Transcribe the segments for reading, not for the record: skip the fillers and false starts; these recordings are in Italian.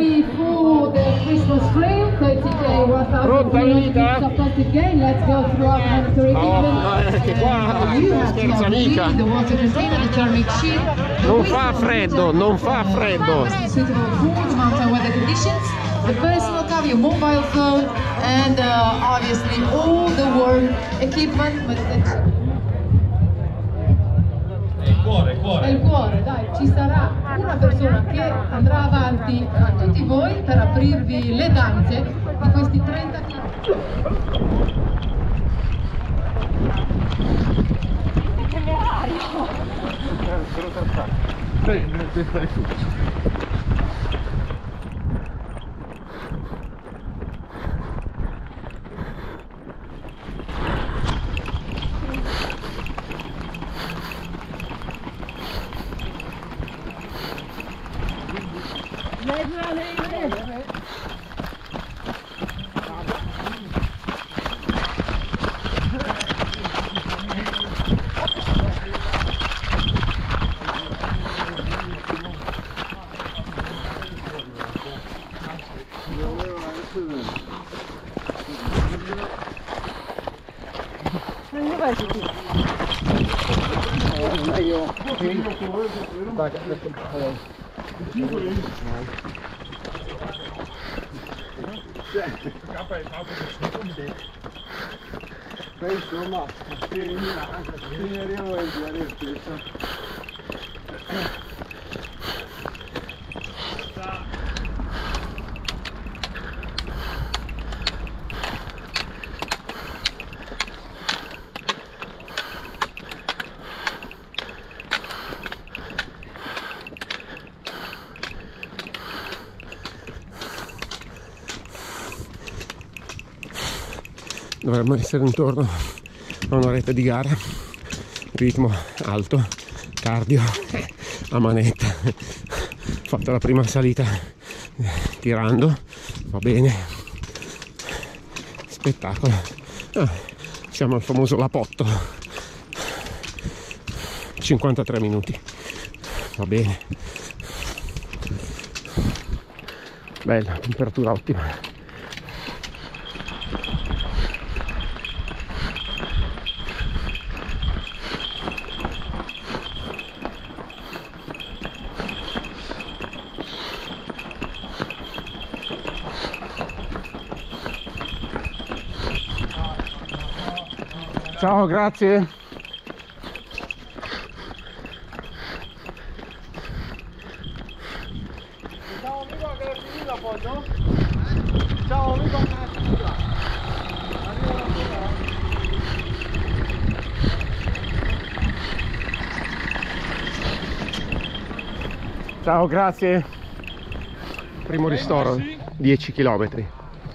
ready for the Christmas trail, 30K, 1,000 kilometers of plastic game. Let's go through our monitoring equipment. Che qua scherza mica. The water container, the thermic sheet. Non fa freddo, non fa freddo. Suitable for the mountain weather conditions. The personal cover, your mobile phone, and obviously all the work equipment. È il cuore, dai, ci sarà una persona che andrà avanti a tutti voi per aprirvi le danze di questi 30 km. Dovremmo essere intorno a un'oretta di gara, ritmo alto, cardio a manetta. Ho fatto la prima salita tirando, va bene, spettacolo. Siamo al famoso Lapotto, 53 minuti, va bene, bella, temperatura ottima. Ciao, grazie. Ciao amico, che è finita poi, no? Ciao amico, che è finita. Ciao, grazie. Primo ristoro, 10 km.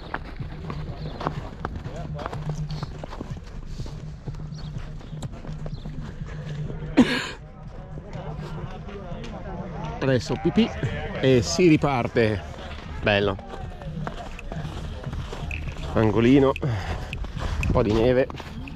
Adesso pipì e si riparte. Bello, angolino, un po' di neve.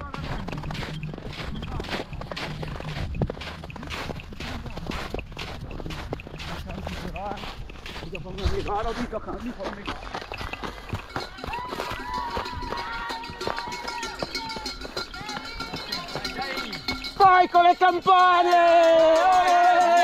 Vai con le campane!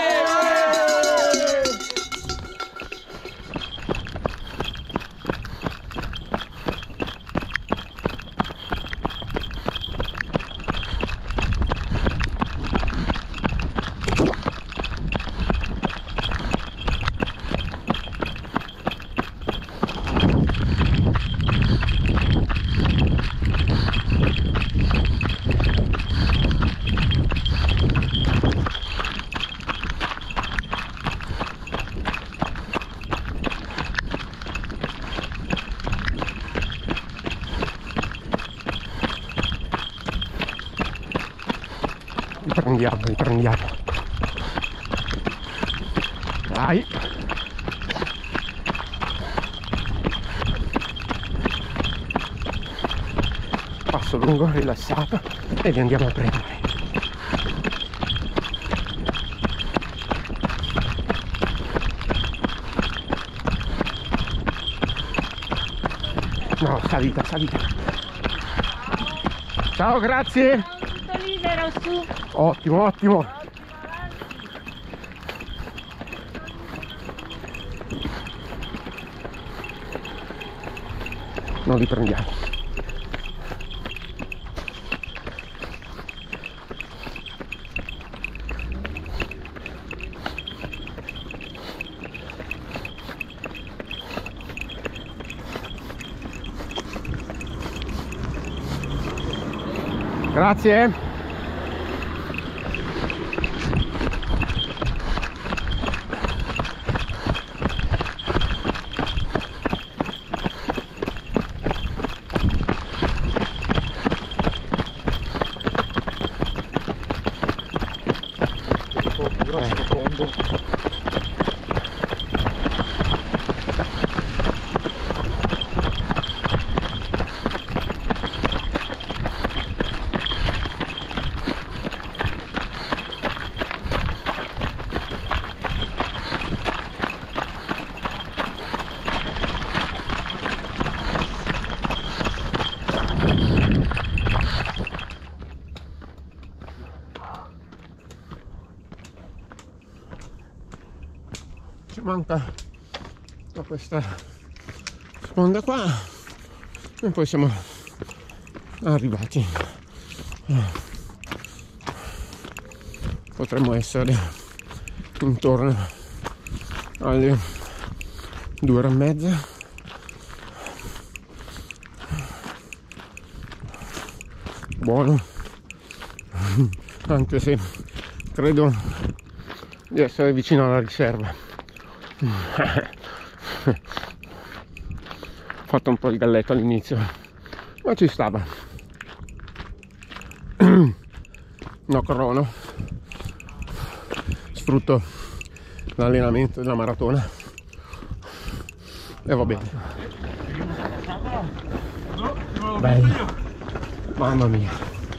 Riprendiamo. Dai. Passo lungo, rilassato e li andiamo a prendere. No, salita. Ciao, grazie. Tutto libero su. Ottimo. Non li prendiamo. Grazie. Ci manca questa sponda qua e poi siamo arrivati. Potremmo essere intorno alle 2 ore e mezza. Buono, anche se credo di essere vicino alla riserva. Ho fatto un po' il galletto all'inizio, ma ci stava. No crono, sfrutto l'allenamento della maratona e va bene. Bello, mamma mia,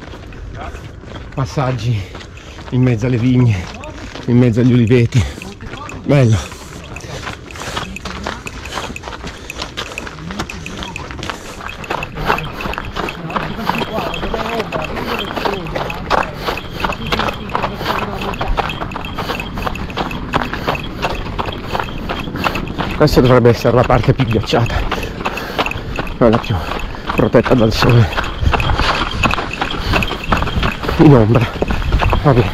passaggi in mezzo alle vigne, in mezzo agli uliveti, bello. Questa dovrebbe essere la parte più ghiacciata, quella più protetta dal sole, in ombra. Va bene.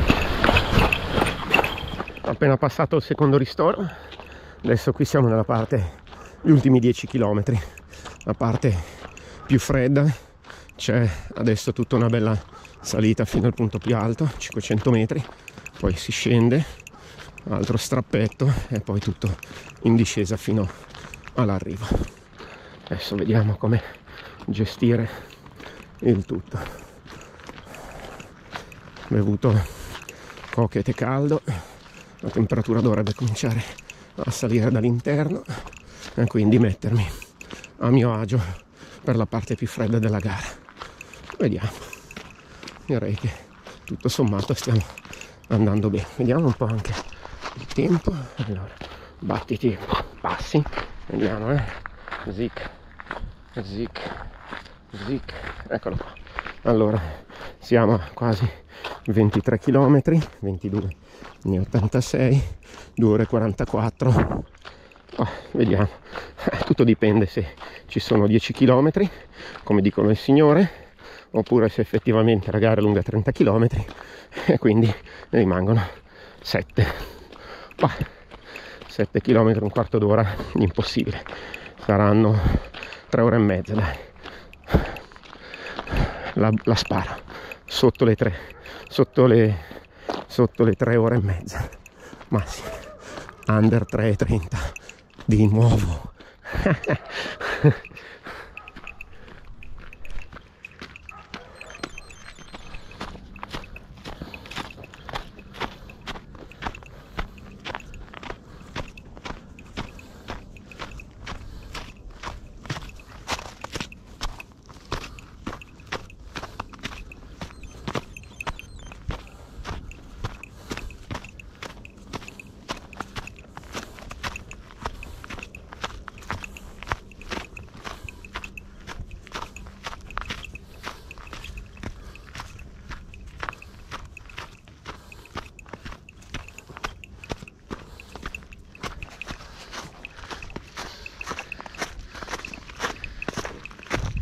Appena passato il secondo ristoro, adesso qui siamo nella parte, gli ultimi 10 km, la parte più fredda. C'è adesso tutta una bella salita fino al punto più alto, 500 metri, poi si scende, altro strappetto e poi tutto in discesa fino all'arrivo. Adesso vediamo come gestire il tutto. Bevuto coca e tè caldo, la temperatura dovrebbe cominciare a salire dall'interno e quindi mettermi a mio agio per la parte più fredda della gara. Vediamo, direi che tutto sommato stiamo andando bene. Vediamo un po' anche il tempo. Allora, battiti, passi, vediamo, zic, eccolo qua. Allora, siamo a quasi 23 km, 22,86, 2 ore e 44. Vediamo, tutto dipende se ci sono 10 km, come dicono il signore, oppure se effettivamente la gara è lunga 30 km e quindi ne rimangono 7. 7 km un quarto d'ora, impossibile, saranno 3 ore e mezza, dai. La sparo sotto le 3 ore e mezza, ma sì, under 3,30 di nuovo.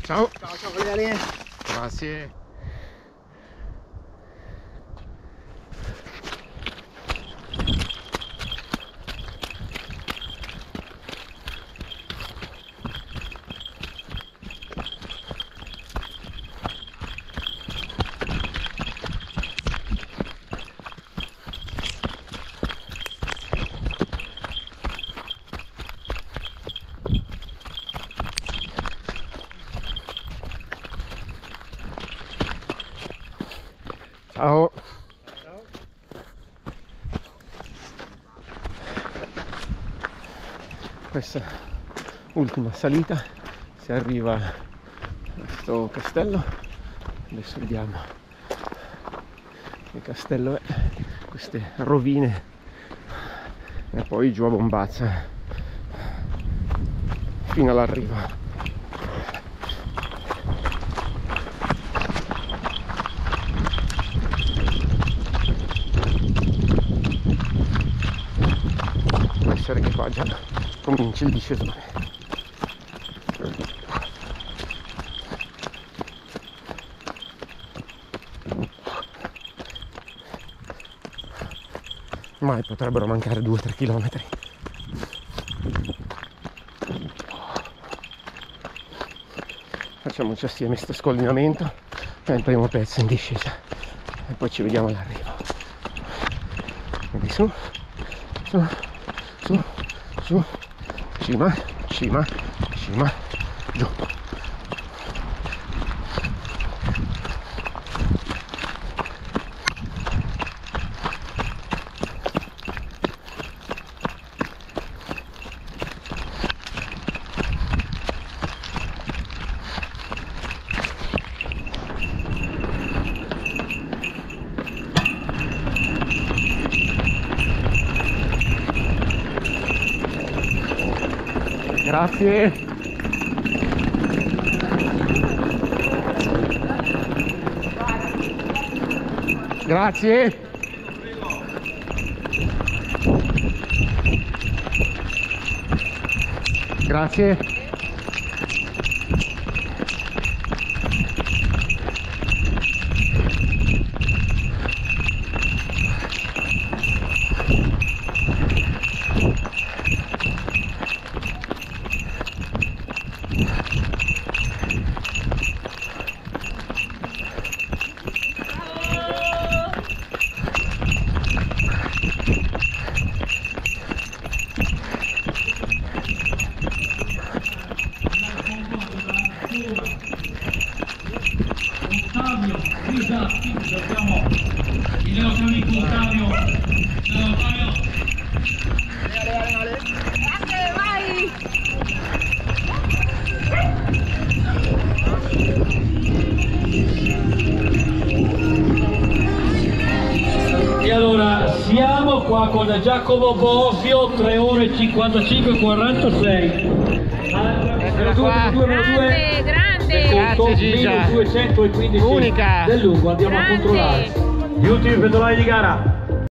Ciao. Ciao Valeria. Grazie. Ciao. Questa ultima salita, si arriva a questo castello. Adesso vediamo che castello è, queste rovine e poi giù a Bombazza fino all'arrivo. Essere che qua già comincia il discesone. Mai potrebbero mancare 2-3 chilometri. Facciamoci assieme sto scollinamento, è il primo pezzo in discesa e poi ci vediamo all'arrivo. Quindi su, su, su, su, cima, cima, cima, giù. Grazie. Grazie. Grazie. Ottavio, Risatti, salutiamo il nostro amico Ottavio. Ciao Ottavio. Vai! E allora siamo qua con Giacomo Bosio, 3 ore e 55 46. Grande, grande! Grazie Gigia. 215 Unica. del lungo, andiamo a controllare gli ultimi pedonali di gara.